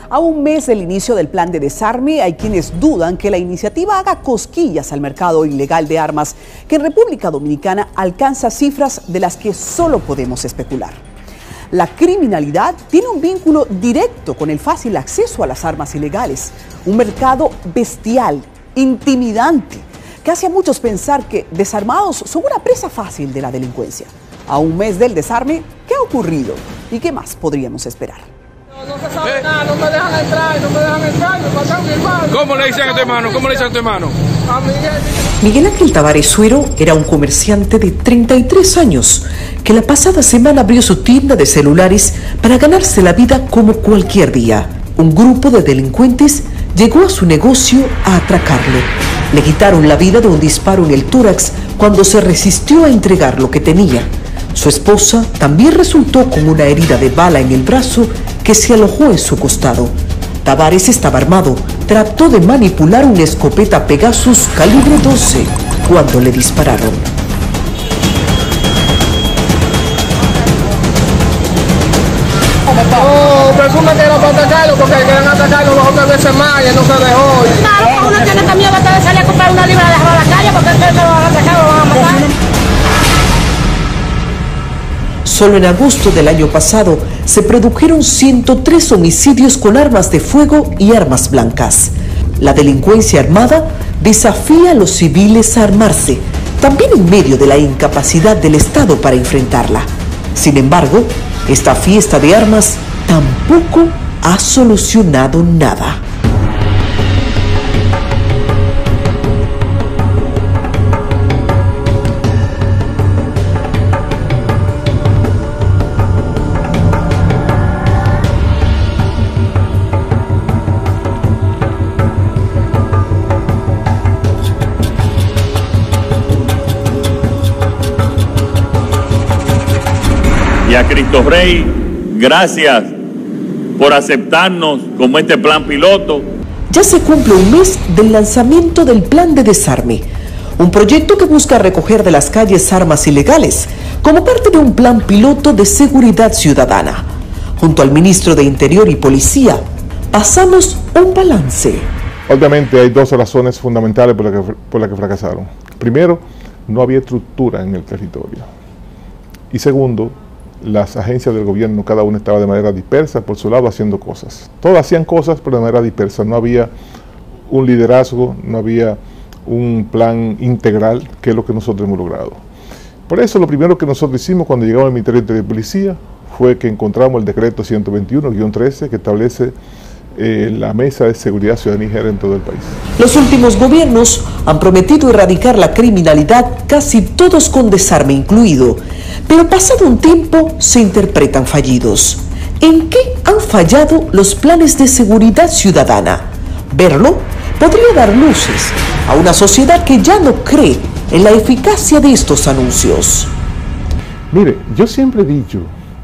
A un mes del inicio del plan de desarme, hay quienes dudan que la iniciativa haga cosquillas al mercado ilegal de armas, que en República Dominicana alcanza cifras de las que solo podemos especular. La criminalidad tiene un vínculo directo con el fácil acceso a las armas ilegales, un mercado bestial, intimidante, que hace a muchos pensar que desarmados son una presa fácil de la delincuencia. A un mes del desarme, ¿qué ha ocurrido? ¿Y qué más podríamos esperar? No se sabe nada, no me dejan entrar, me pasan mi hermano. ¿Cómo le dicen a tu hermano? ¿Cómo le dicen a tu hermano? A Miguel. Miguel Ángel Tavares Suero era un comerciante de 33 años que la pasada semana abrió su tienda de celulares para ganarse la vida como cualquier día. Un grupo de delincuentes llegó a su negocio a atracarlo. Le quitaron la vida de un disparo en el tórax cuando se resistió a entregar lo que tenía. Su esposa también resultó con una herida de bala en el brazo que se alojó en su costado. Tavares estaba armado, trató de manipular una escopeta Pegasus calibre 12 cuando le dispararon. Presume que era para atacarlo porque querían atacarlo otras veces más y él no se dejó. Claro, uno tiene también que salir a comprar una libra de dejarlo a la calle porque él lo van a atacar, lo van a matar. Solo en agosto del año pasado se produjeron 103 homicidios con armas de fuego y armas blancas. La delincuencia armada desafía a los civiles a armarse, también en medio de la incapacidad del Estado para enfrentarla. Sin embargo, esta fiesta de armas tampoco ha solucionado nada. Y a Cristo Rey, gracias por aceptarnos como este plan piloto. Ya se cumple un mes del lanzamiento del Plan de Desarme, un proyecto que busca recoger de las calles armas ilegales como parte de un plan piloto de seguridad ciudadana. Junto al ministro de Interior y Policía, pasamos un balance. Obviamente hay dos razones fundamentales por las que fracasaron. Primero, no había estructura en el territorio. Y segundo, las agencias del gobierno, cada una estaba de manera dispersa, por su lado haciendo cosas. Todas hacían cosas, pero de manera dispersa. No había un liderazgo, no había un plan integral, que es lo que nosotros hemos logrado. Por eso lo primero que nosotros hicimos cuando llegamos al Ministerio de Policía fue que encontramos el decreto 121-13 que establece la Mesa de Seguridad Ciudadana y Género en todo el país. Los últimos gobiernos han prometido erradicar la criminalidad, casi todos con desarme incluido, pero pasado un tiempo se interpretan fallidos. ¿En qué han fallado los planes de seguridad ciudadana? Verlo podría dar luces a una sociedad que ya no cree en la eficacia de estos anuncios. Mire, yo siempre he dicho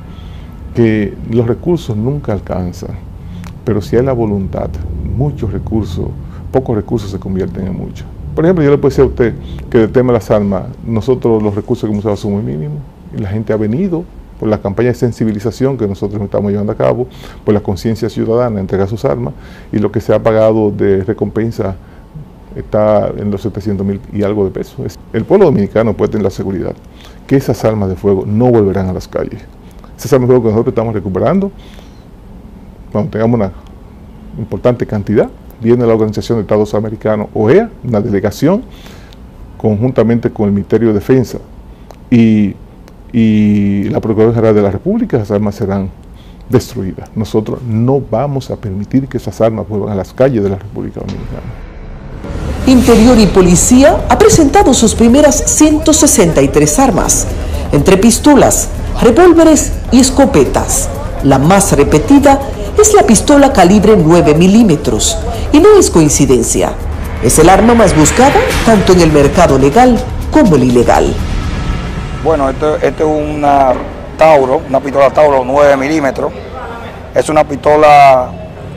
que los recursos nunca alcanzan, pero si hay la voluntad, muchos recursos, pocos recursos se convierten en muchos. Por ejemplo, yo le puedo decir a usted que del tema de las armas, nosotros los recursos que hemos usado son muy mínimos, y la gente ha venido por la campaña de sensibilización que nosotros estamos llevando a cabo, por la conciencia ciudadana, entregar sus armas, y lo que se ha pagado de recompensa está en los 700,000 y algo de pesos. El pueblo dominicano puede tener la seguridad que esas armas de fuego no volverán a las calles. Esas armas de fuego que nosotros estamos recuperando, cuando tengamos una importante cantidad, viene la Organización de Estados Americanos, OEA, una delegación, conjuntamente con el Ministerio de Defensa y la Procuraduría General de la República, esas armas serán destruidas. Nosotros no vamos a permitir que esas armas vuelvan a las calles de la República Dominicana. Interior y Policía ha presentado sus primeras 163 armas, entre pistolas, revólveres y escopetas. La más repetida es la pistola calibre 9 milímetros, y no es coincidencia. Es el arma más buscada tanto en el mercado legal como el ilegal. Bueno, esto es una Tauro, una pistola Tauro 9 milímetros. Es una pistola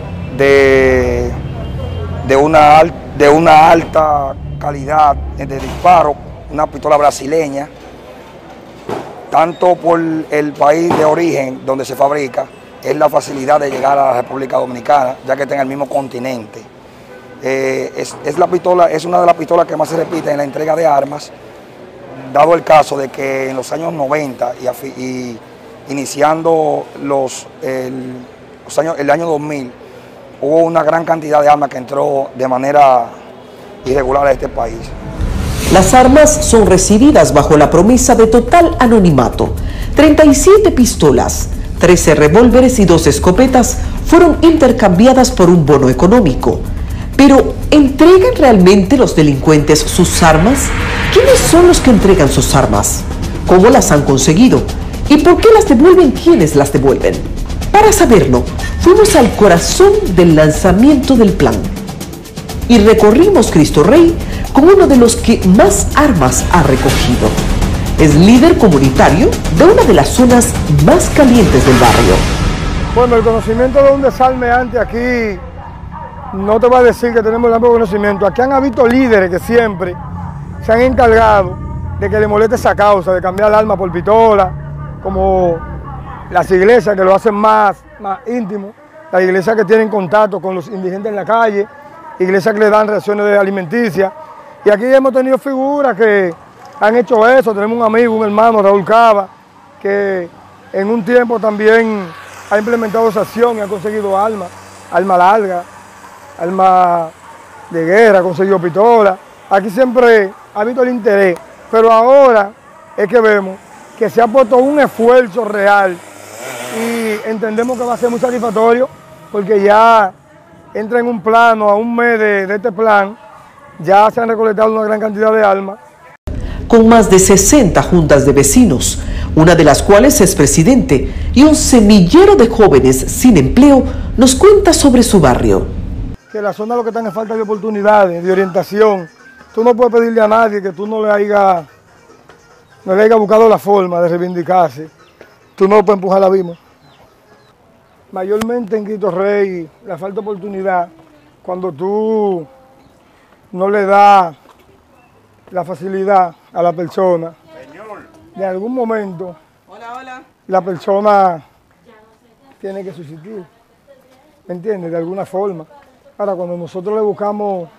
de una alta calidad de disparo, una pistola brasileña, tanto por el país de origen donde se fabrica, es la facilidad de llegar a la República Dominicana, ya que está en el mismo continente. Es una de las pistolas que más se repite en la entrega de armas, dado el caso de que en los años 90 y iniciando el año 2000, hubo una gran cantidad de armas que entró de manera irregular a este país. Las armas son recibidas bajo la promesa de total anonimato. 37 pistolas, 13 revólveres y 2 escopetas fueron intercambiadas por un bono económico. Pero, ¿entregan realmente los delincuentes sus armas? ¿Quiénes son los que entregan sus armas? ¿Cómo las han conseguido? ¿Y por qué las devuelven quienes las devuelven? Para saberlo, fuimos al corazón del lanzamiento del plan y recorrimos Cristo Rey con uno de los que más armas ha recogido. Es líder comunitario de una de las zonas más calientes del barrio. Bueno, el conocimiento de un desarme antes aquí, no te voy a decir que tenemos el amplio conocimiento. Aquí han habido líderes que siempre se han encargado de que le moleste esa causa, de cambiar el arma por pistola, como las iglesias que lo hacen más íntimo, las iglesias que tienen contacto con los indigentes en la calle, iglesias que le dan raciones alimenticias. Y aquí hemos tenido figuras que han hecho eso. Tenemos un amigo, un hermano, Raúl Cava, que en un tiempo también ha implementado esa acción y ha conseguido arma larga, arma de guerra, ha conseguido pistola. Aquí siempre ha habido el interés, pero ahora es que vemos que se ha puesto un esfuerzo real y entendemos que va a ser muy satisfactorio porque ya entra en un plano, a un mes de este plan, ya se han recolectado una gran cantidad de armas. Con más de 60 juntas de vecinos, una de las cuales es presidente, y un semillero de jóvenes sin empleo, nos cuenta sobre su barrio. Que la zona lo que está en falta de oportunidades, de orientación. Tú no puedes pedirle a nadie que tú no le haya buscado la forma de reivindicarse. Tú no lo puedes empujar al abismo. Mayormente en Cristo Rey, la falta de oportunidad, cuando tú no le das la facilidad a la persona, de algún momento, la persona tiene que subsistir, ¿me entiendes? De alguna forma. Ahora, cuando nosotros le buscamos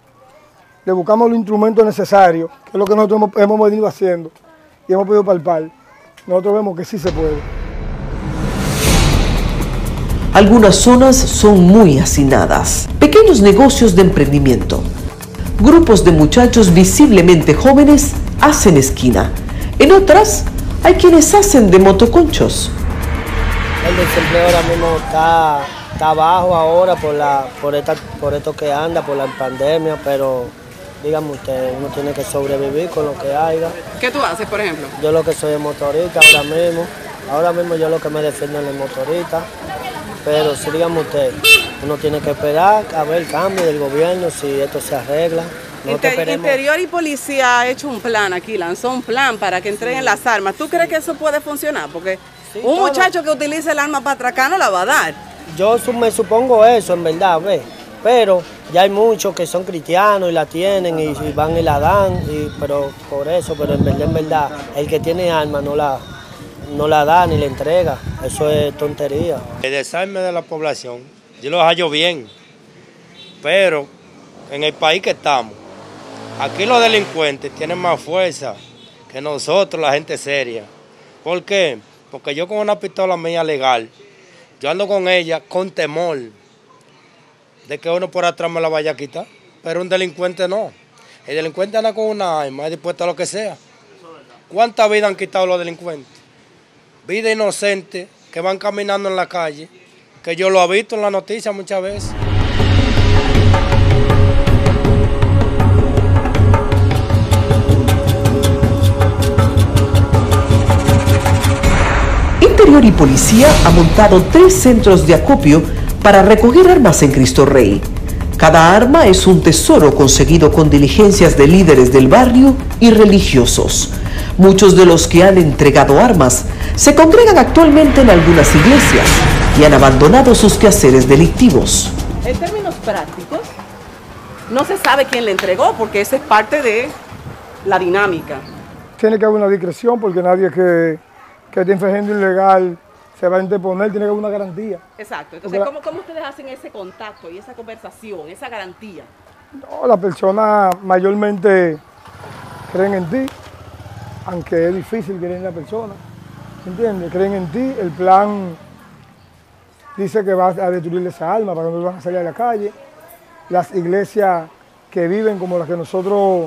los instrumentos necesarios, que es lo que nosotros hemos venido haciendo y hemos podido palpar, nosotros vemos que sí se puede. Algunas zonas son muy hacinadas, pequeños negocios de emprendimiento. Grupos de muchachos visiblemente jóvenes hacen esquina. En otras, hay quienes hacen de motoconchos. El desempleo ahora mismo está bajo ahora por esto que anda, por la pandemia, pero dígame usted, uno tiene que sobrevivir con lo que haya. ¿Qué tú haces, por ejemplo? Yo lo que soy es motorista ahora mismo yo lo que me defiendo es el motorista, pero si dígame usted, uno tiene que esperar a ver el cambio del gobierno, si esto se arregla. Interior y Policía ha hecho un plan aquí, lanzó un plan para que entreguen las armas. ¿Tú crees que eso puede funcionar? Porque un muchacho que utilice el arma para atracar no la va a dar. Yo me supongo eso, en verdad, ¿ves? Pero ya hay muchos que son cristianos y la tienen y van y la dan, pero en verdad, el que tiene arma no la da ni la entrega. Eso es tontería. El desarme de la población, yo lo hallo bien, pero en el país que estamos, aquí los delincuentes tienen más fuerza que nosotros, la gente seria. ¿Por qué? Porque yo con una pistola mía legal, yo ando con ella con temor de que uno por atrás me la vaya a quitar, pero un delincuente no. El delincuente anda con una arma, es dispuesto a lo que sea. ¿Cuántas vidas han quitado los delincuentes? Vidas inocentes que van caminando en la calle, que yo lo he visto en la noticia muchas veces. Interior y Policía ha montado 3 centros de acopio para recoger armas en Cristo Rey. Cada arma es un tesoro conseguido con diligencias de líderes del barrio y religiosos. Muchos de los que han entregado armas se congregan actualmente en algunas iglesias y han abandonado sus quehaceres delictivos. En términos prácticos, no se sabe quién le entregó porque esa es parte de la dinámica. Tiene que haber una discreción porque nadie que esté infringiendo ilegal se va a interponer, tiene que haber una garantía. Exacto. Entonces, ¿cómo ustedes hacen ese contacto y esa conversación, esa garantía? No, las personas mayormente creen en ti, aunque es difícil creer en la persona, ¿entiendes? Creen en ti, el plan dice que va a destruir esa alma para que no van a salir a la calle. Las iglesias que viven como las que nosotros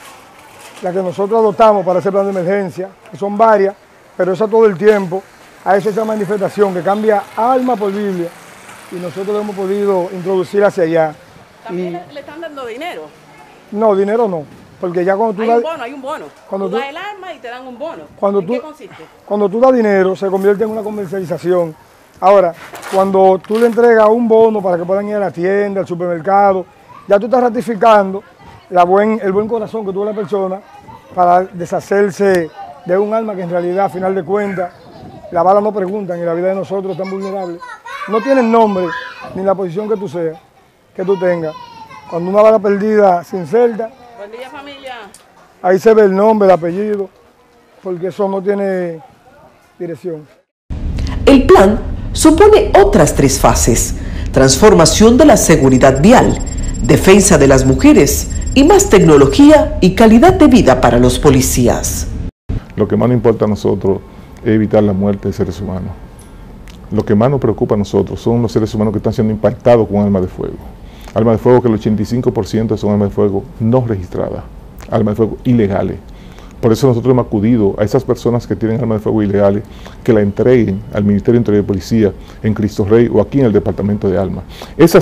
adoptamos para ese plan de emergencia, que son varias, pero esa todo el tiempo, a eso esa manifestación que cambia alma por Biblia, y nosotros hemos podido introducir hacia allá. ¿También le están dando dinero? No, dinero no, porque ya cuando tú hay un bono. Cuando tú das el arma y te dan un bono. ¿En qué consiste? Cuando tú das dinero se convierte en una comercialización. Ahora, cuando tú le entregas un bono para que puedan ir a la tienda, al supermercado, ya tú estás ratificando el buen corazón que tuvo la persona para deshacerse de un alma que en realidad, a final de cuentas, las balas no preguntan y la vida de nosotros es tan vulnerable. No tienen nombre ni la posición que tú seas, que tú tengas. Cuando una bala perdida se inserta, buen día, familia. Ahí se ve el nombre, el apellido, porque eso no tiene dirección. El plan supone otras 3 fases: transformación de la seguridad vial, defensa de las mujeres y más tecnología y calidad de vida para los policías. Lo que más nos importa a nosotros es evitar la muerte de seres humanos. Lo que más nos preocupa a nosotros son los seres humanos que están siendo impactados con armas de fuego. Armas de fuego que el 85% son armas de fuego no registradas, armas de fuego ilegales. Por eso nosotros hemos acudido a esas personas que tienen armas de fuego ilegales, que la entreguen al Ministerio de Interior y Policía en Cristo Rey o aquí en el Departamento de Armas. Esas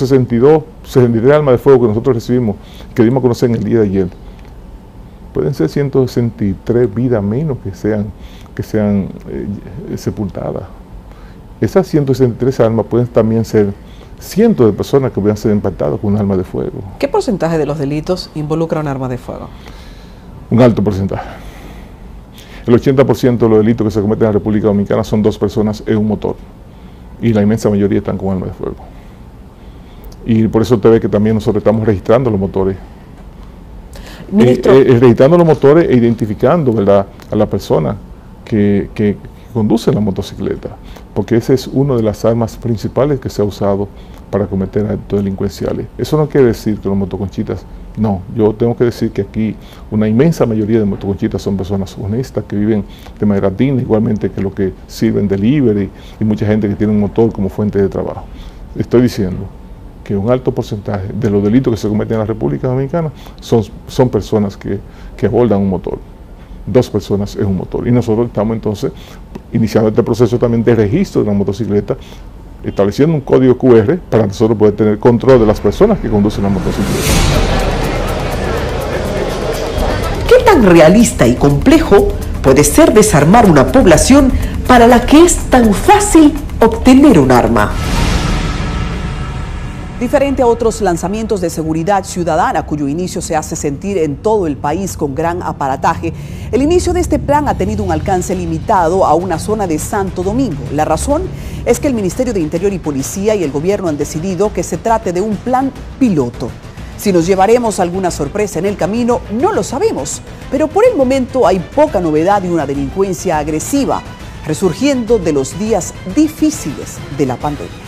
63 armas de fuego que nosotros recibimos, que dimos a conocer en el día de ayer, pueden ser 163 vidas menos que sean sepultadas. Esas 163 armas pueden también ser cientos de personas que puedan ser impactadas con un arma de fuego. ¿Qué porcentaje de los delitos involucra un arma de fuego? Un alto porcentaje. El 80% de los delitos que se cometen en la República Dominicana son 2 personas en un motor. Y la inmensa mayoría están con arma de fuego. Y por eso te ve que también nosotros estamos registrando los motores. Registrando los motores e identificando, ¿verdad?, a la persona que conduce la motocicleta. Porque esa es una de las armas principales que se ha usado para cometer actos delincuenciales. Eso no quiere decir que los motoconchitas, no, yo tengo que decir que aquí una inmensa mayoría de motoconchitas son personas honestas que viven de manera digna, igualmente que los que sirven delivery y mucha gente que tiene un motor como fuente de trabajo. Estoy diciendo que un alto porcentaje de los delitos que se cometen en la República Dominicana son personas que abordan un motor. 2 personas en un motor. Y nosotros estamos entonces iniciando este proceso también de registro de la motocicleta, estableciendo un código QR para nosotros poder tener control de las personas que conducen la motocicleta. ¿Qué tan realista y complejo puede ser desarmar una población para la que es tan fácil obtener un arma? Diferente a otros lanzamientos de seguridad ciudadana, cuyo inicio se hace sentir en todo el país con gran aparataje, el inicio de este plan ha tenido un alcance limitado a una zona de Santo Domingo. La razón es que el Ministerio de Interior y Policía y el gobierno han decidido que se trate de un plan piloto. Si nos llevaremos alguna sorpresa en el camino, no lo sabemos, pero por el momento hay poca novedad y una delincuencia agresiva, resurgiendo de los días difíciles de la pandemia.